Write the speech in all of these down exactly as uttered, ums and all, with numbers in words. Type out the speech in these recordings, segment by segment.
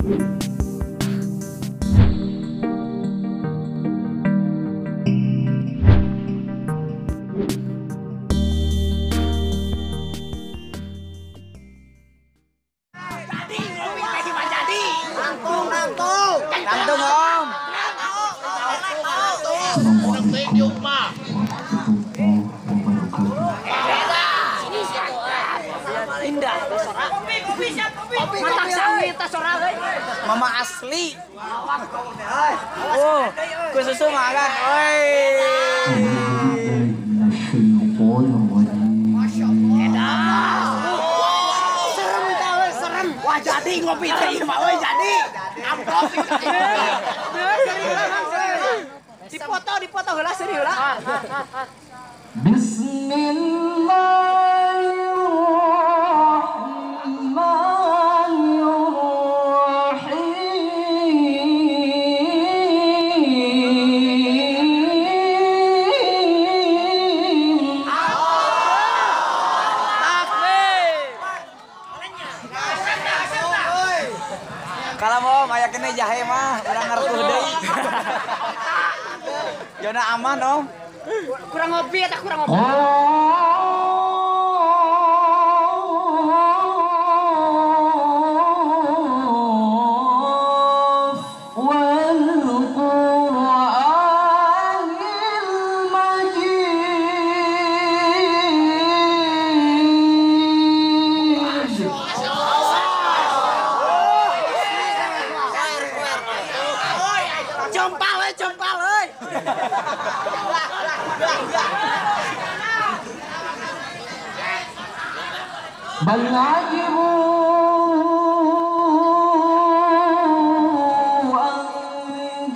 Langsung Om. Indah. Kopi, kopi, siap kopi. Matak sawit tas ora euy. Mama asli. Oh, ku susu makan. Oi. Serem tah euy, serem. Wah jadi ngopi teh ieu mah euy jadi. Amplop. Dipoto, dipoto heula seuri heula. Kalau mau aya kene jahe mah urang ngareutuh deui. Jona aman Om. Kurang ngopi eta kurang ngopi. Jompal euy, jompal euy. بل عجبوا أن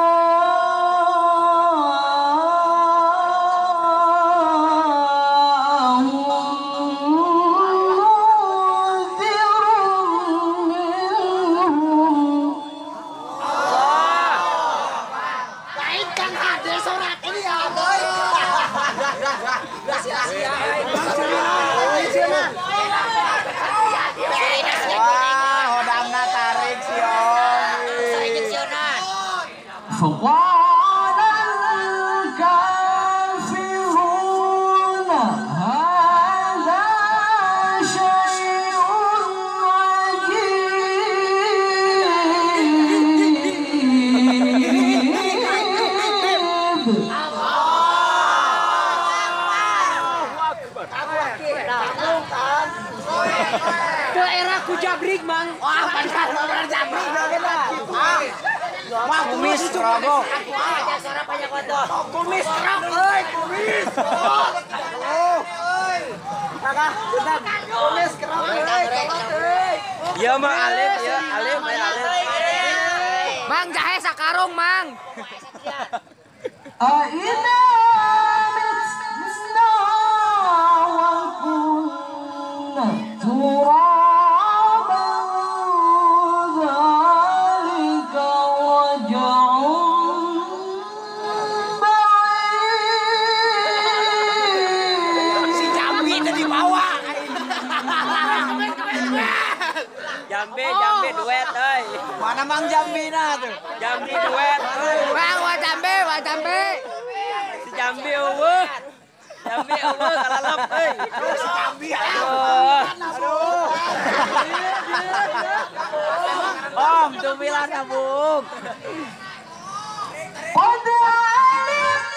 جاءهم منذر منهم Kaitkan hade surat ini ya boy. Wah, hodangna tarik si Om. فقال الكافرون هذا شيء عجيب Daerah Kujabrik mang. Wah, benar benar Jabrik Wah, kumis rogo. Aja suara banyak foto. Kumis rok euy, kumis. Oh. Kakak, bentar. Kumis kerok euy. Ieu mah alim ya, alim ya alim. Mang jahe sakarung, Mang. أإذا متنا وكنا ترابا ذلك رجع بعيد. Si Jambi itu di bawah. Jambi, Jambi duet euy. Mana Mang Jambina tuh? Jambi duet. Bang, wah Jambi, wah Jambi. Si Jambi eueuh. Jambi eueuh kalalap euy. Si Jambi Aduh. Aduh. Om, tumilan abung. قد علمت